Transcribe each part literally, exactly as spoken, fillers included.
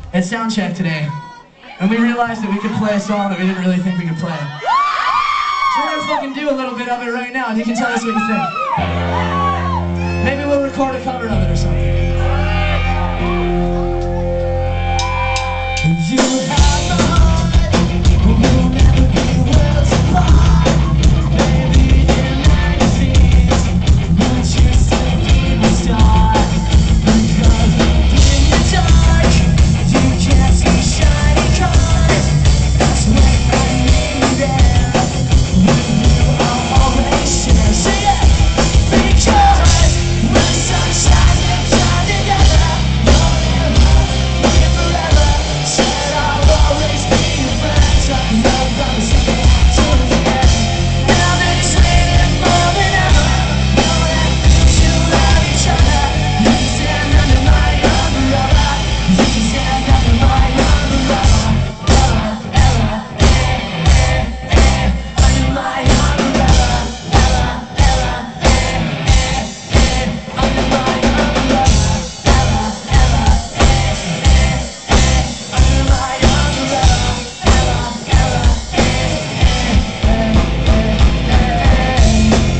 at sound check today, and we realized that we could play a song that we didn't really think we could play. So we're gonna fucking do a little bit of it right now, and you can tell us what you think. Maybe we'll record a cover of it or something. You have my heart, we'll never be worlds apart. Maybe in magazines, but you're still in the start. Because in the dark, you can't see shiny cars. That's when I need it. With you, I'll always share. Sing it! Because when the sun shines, we shine together. Forever, here forever. Said I'll always be your friend. So no promise to the end. Now that it's raining more than ever, know that things you love each other. You can stand under my umbrella. You can stand under my umbrella. Ella, Ella, eh, eh, eh. Under my umbrella. Ella, Ella, eh, eh, eh. Under my umbrella. Ella, Ella, eh, eh, eh. Under my umbrella. Ella, Ella, eh, eh, eh, eh.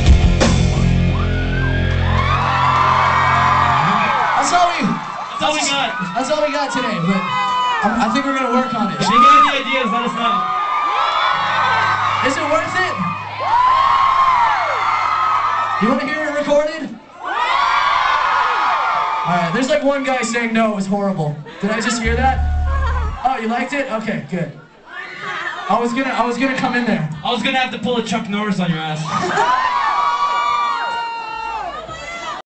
That's all we. That's all we got. That's all we got today, but I, I think we're gonna work on it. If you got any ideas, let us know. Is it worth it? You want to hear it recorded? Alright, there's like one guy saying no, it was horrible. Did I just hear that? Oh, you liked it? Okay, good. I was gonna I was gonna come in there. I was gonna have to pull a Chuck Norris on your ass.